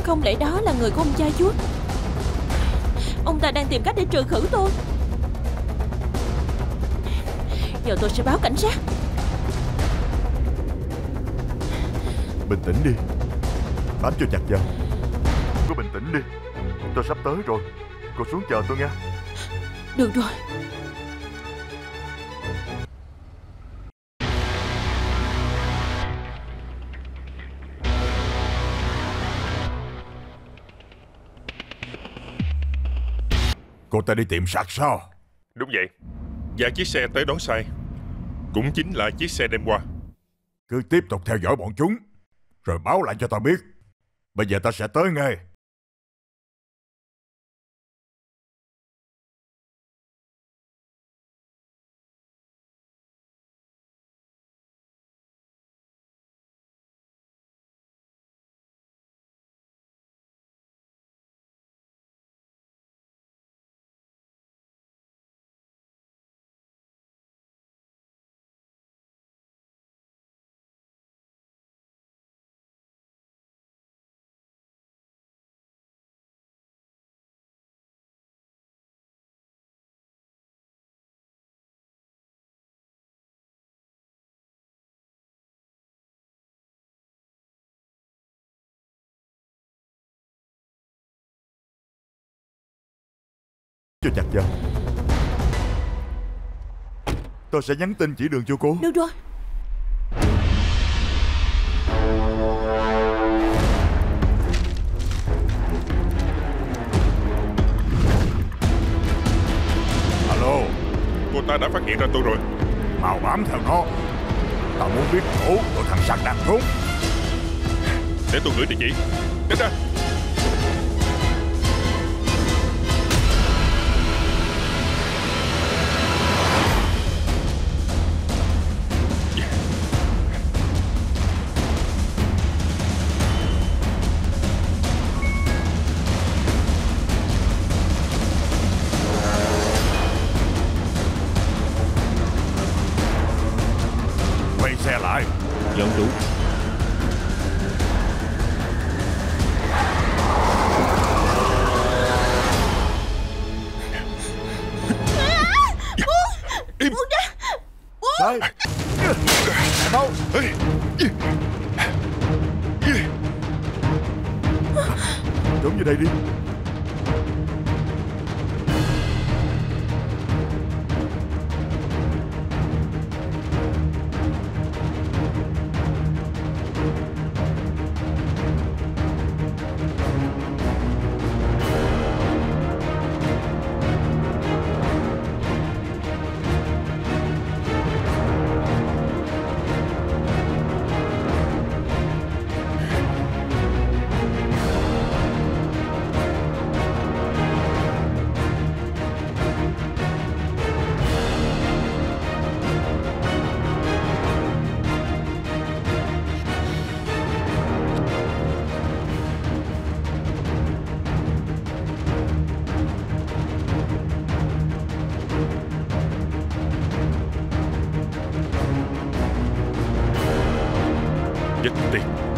Không lẽ đó là người của ông cha chúa? Ông ta đang tìm cách để trừ khử tôi. Giờ tôi sẽ báo cảnh sát. Bình tĩnh đi, bám cho chặt vào. Cô bình tĩnh đi, tôi sắp tới rồi. Cô xuống chờ tôi nha. Được rồi. Cô ta đi tìm sạc sao? Đúng vậy. Và chiếc xe tới đón sai cũng chính là chiếc xe đêm qua. Cứ tiếp tục theo dõi bọn chúng, rồi báo lại cho ta biết. Bây giờ ta sẽ tới ngay. Cho chặt vào. Tôi sẽ nhắn tin chỉ đường cho cô. Được rồi. Alo. Cô ta đã phát hiện ra tôi rồi. Mau bám theo nó. Ta muốn biết chỗ tụi thằng Sạc đang trốn. Để tôi gửi địa chỉ. Đến ra. Quay xe lại. Dân chủ. Im. Buông ra. Đây. Đâu? Trốn vô đây đi. Chết tiệt.